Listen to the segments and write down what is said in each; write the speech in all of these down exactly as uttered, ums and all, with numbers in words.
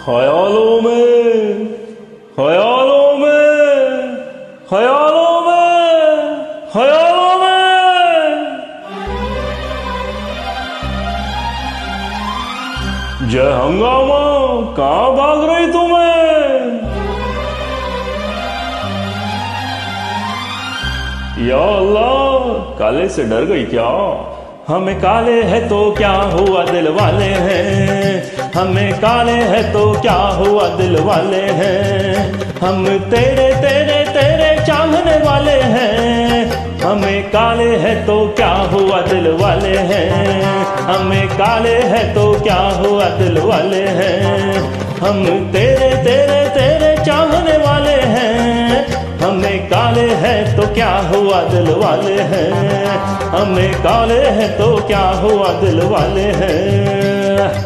ख्यालों में ख्यालों में ख्यालों में ख्यालों में जय हंगामा, कहाँ भाग रही तुम्हें? या अल्लाह, काले से डर गई क्या? हमें काले है तो क्या हुआ, दिल वाले हैं। हमें काले है तो क्या हुआ, दिल वाले हैं। हम तेरे तेरे तेरे चाहने वाले हैं। हमें काले है तो क्या हुआ, दिल वाले हैं। हमें काले है तो क्या हुआ, दिल वाले हैं। हम तेरे तेरे तेरे चाहने वाले हैं। हमें काले हैं तो क्या हुआ, दिल वाले हैं। हमें काले हैं तो क्या हुआ, दिल वाले हैं।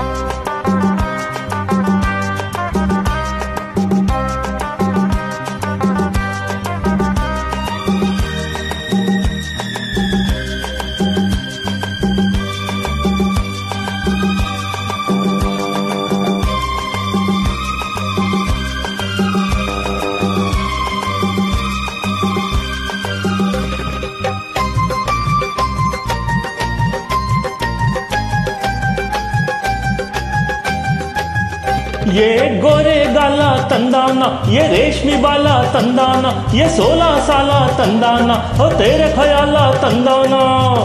ये गोरे गाला तंदाना, ये रेशमी बाला तंदाना, ये सोलह साला तंदाना, हो तेरे ख्याला तंदाना।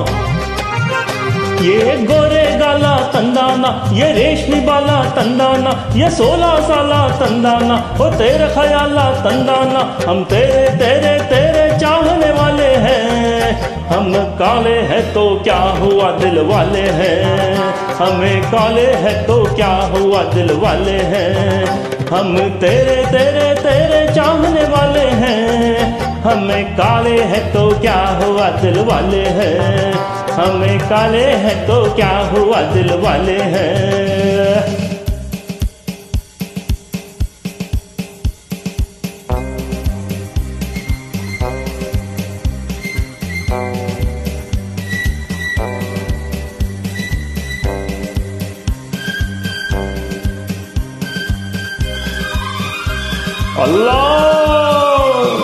ये गोरे गाला तंदाना, ये रेशमी बाला तंदाना, ये सोलह साला तंदाना, हो तेरे ख्याला तंदाना। हम तेरे तेरे तेरे चाहने वाले हैं। हम काले हैं तो क्या हुआ, दिल वाले हैं। हमें काले हैं तो क्या हुआ, दिल वाले हैं। हम तेरे तेरे तेरे चाहने वाले हैं। हमें काले हैं तो क्या हुआ, दिल वाले हैं। हमें काले हैं तो क्या हुआ, दिल वाले हैं। अल्लाह,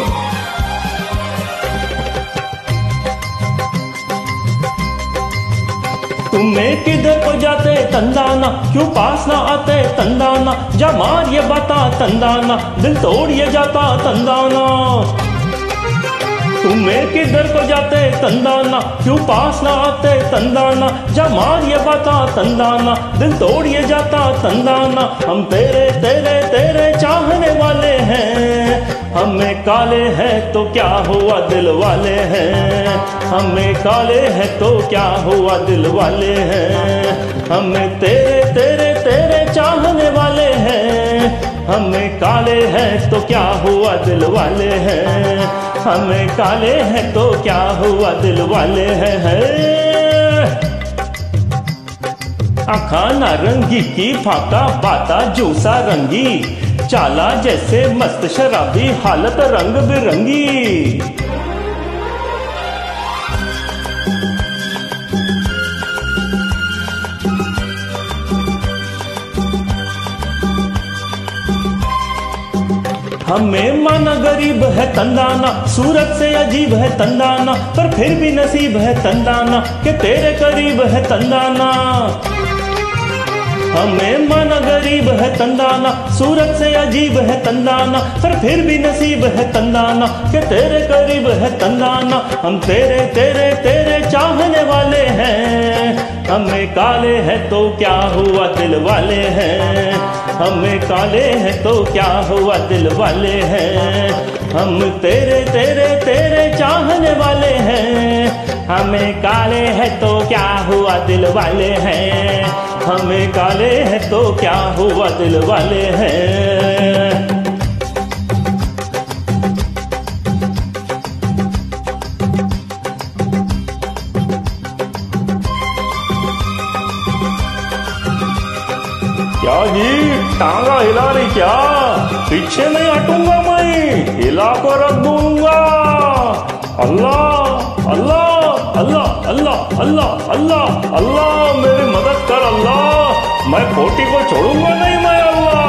तुम्हें किधर को जाते तंदाना, क्यों पास ना आते तंदाना। जा मार ये बता तंदाना, दिल तोड़ ये जाता तंदाना। तुम्हें किधर को जाते तंदाना, क्यों पास ना आते तंदाना। जा मार ये बता तंदाना, दिल तोड़ ये जाता तंदाना। हम तेरे तेरे तेरे चाहने वाले हैं। हमें काले हैं तो क्या हुआ, दिल वाले हैं। हमें काले हैं तो क्या हुआ, दिल वाले हैं। हमें तेरे तेरे तेरे चाहने वाले हैं। हमें काले हैं तो क्या हुआ, दिल वाले हैं। हमें काले हैं तो क्या हुआ, दिल वाले हैं। आँखा नारंगी की फाका बाता जूसा रंगी, चाला जैसे मस्त शराबी हालत रंग बिरंगी। हमें माना गरीब है तंदाना, सूरत से अजीब है तंदाना, पर फिर भी नसीब है तंदाना कि तेरे करीब है तंदाना। हमें माना गरीब है तंदाना, सूरत से अजीब है तंदाना, पर फिर भी नसीब है तंदाना कि तेरे करीब है तंदाना। हम तेरे तेरे तेरे चाहने वाले हैं। हमें काले हैं तो क्या हुआ, दिल वाले हैं। हमें काले हैं तो क्या हुआ, दिल वाले हैं। हम तेरे तेरे तेरे चाहने वाले हैं। हमें काले हैं तो क्या हुआ, दिल वाले हैं। हमें काले हैं तो क्या हुआ, दिल वाले हैं। क्या जी, टांगा हिला रही क्या? पीछे नहीं हटूंगा मैं, हिला को रख दूंगा। अल्लाह अल्लाह अल्लाह अल्लाह अल्लाह अल्लाह अल्लाह, मेरी मदद कर अल्लाह। मैं पोटी को छोड़ूंगा नहीं मैं अल्लाह।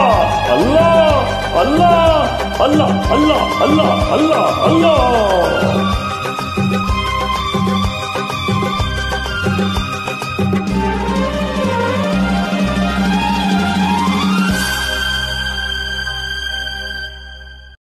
अल्लाह अल्लाह अल्लाह अल्लाह अल्लाह अल्लाह अल्लाह।